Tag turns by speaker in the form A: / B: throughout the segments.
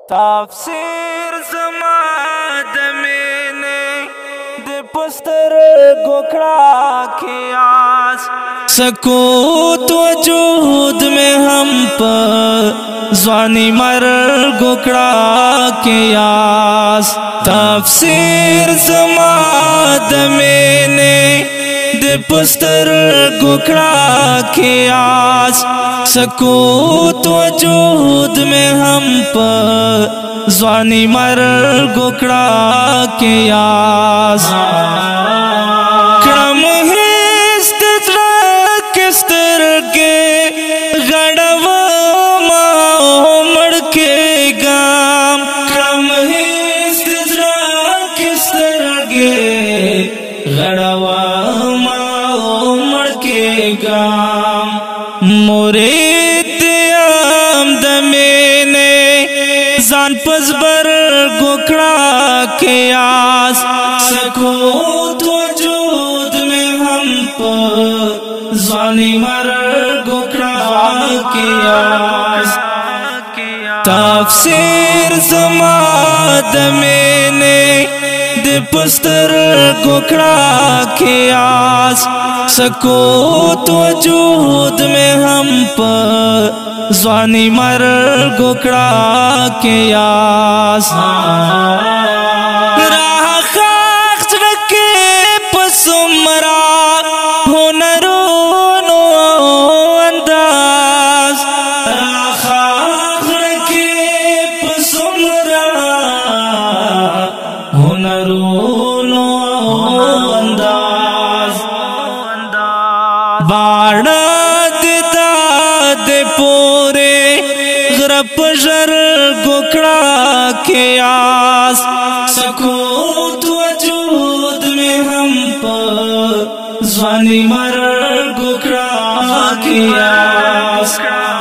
A: تفسیر زما د مینې د پستر گوکڑا کیاس سکوت وجود میں ہم پر ځواني مر گوکڑا کیاس تفسیر زما د مینې د پستر گوکڑا کیاس سکوت وجود میں ہم پر ځواني مر گوکڑا کیاس کړم هیڅ د زړه سترګې غړومه مړ کېږم کړم هیڅ د زړه سترګې غړومه مړ کېږم مرید یم د مینې ځان پزبر گوکڑا کیاس سکوت وجود میں ہم پر ځواني مر گوکڑا کیاس تفسیر زما د مینې د پستر گوکڑا کیاس سکوت وجود میں ہم پر ځواني مر گوکڑا کیاس راہ خاک زړه پسمرا هنرونو انداز راہ خاک زړه پسمرا هنرونو انداز باڼه پورے غرب جر گوکڑا کیاس سکوت وجود میں ہم پر ځواني مر گوکڑا کیاس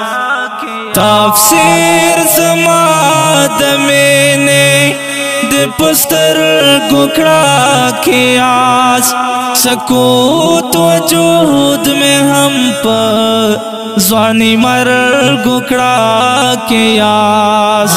A: تفسیر زما د مینې د پستر گوکڑا کیاس سکوت وجود میں ہم پر ځواني مر گوکڑا کیاس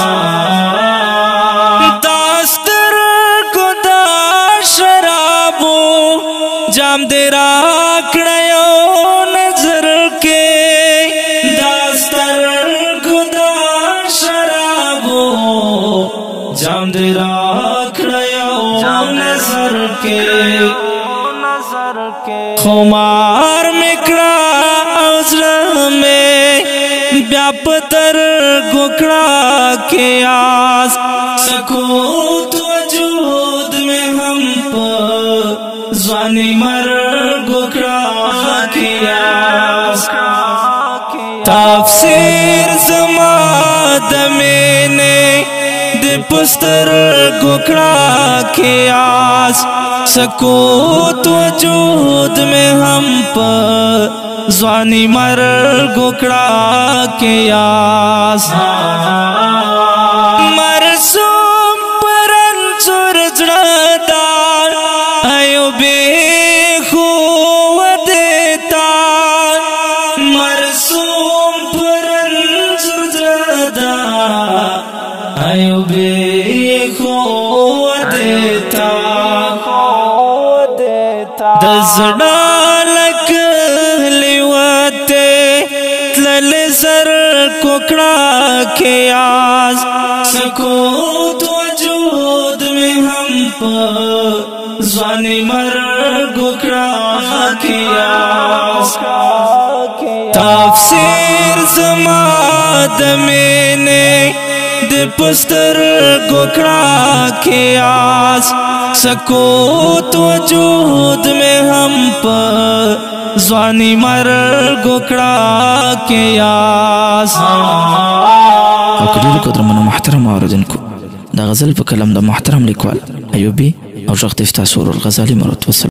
A: داستر گدا شرابو جام دے راکڑیو نظر کے داستر گدا شرابو جام دے راکڑیو نظر کے خمار مکڑا بیا پتر گوکڑا کیاس سکوت وجود میں ہم پر ځواني مر گوکڑا کیاس تفسیر زما د مینې د پستر گوکڑا کیاس سکوت وجود میں ہم پر ځواني مر گوکڑا کیاس مرسوم پرنځور زړه دا ایو بے خو ودتا مرسوم پرنځور زړه دا ایو بے خو ودتا د زړه زر کوکڑا کیاس سکوت وجود میں ہم پر ځواني مر گوکڑا کیاس تفسیر زما د مینې د پستر گوکڑا کیاس سکوت وجود میں ہم پر ځواني مر گوکڑا کیاس
B: وکړو قدرمنو محترم اوریدونکو دا غزل په کلام د محترم لیکوال ایوبي او شیخ تفتح سرور غزالی مرتضی